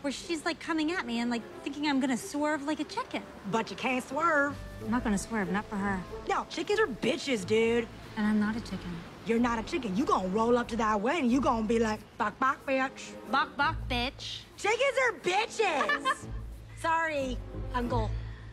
where she's like coming at me and like thinking I'm gonna swerve like a chicken. But you can't swerve. I'm not gonna swerve, not for her. No, chickens are bitches, dude. And I'm not a chicken. You're not a chicken. You gonna roll up to that wedding, you gonna be like, bok bok, bitch. Bok bok, bitch. Chickens are bitches. Sorry, uncle.